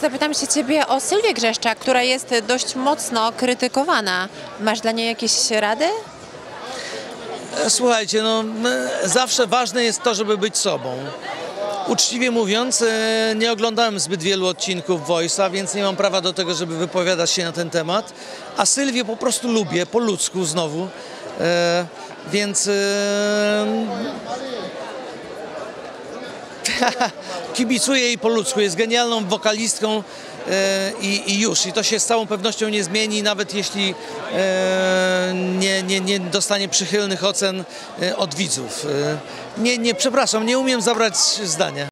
Zapytam się Ciebie o Sylwię Grzeszczak, która jest dość mocno krytykowana. Masz dla niej jakieś rady? Słuchajcie, zawsze ważne jest to, żeby być sobą. Uczciwie mówiąc, nie oglądałem zbyt wielu odcinków Voice'a, więc nie mam prawa do tego, żeby wypowiadać się na ten temat. A Sylwię po prostu lubię, po ludzku znowu. Więc kibicuję jej po ludzku. Jest genialną wokalistką i już. I to się z całą pewnością nie zmieni, nawet jeśli nie dostanie przychylnych ocen od widzów. Przepraszam, nie umiem zabrać zdania.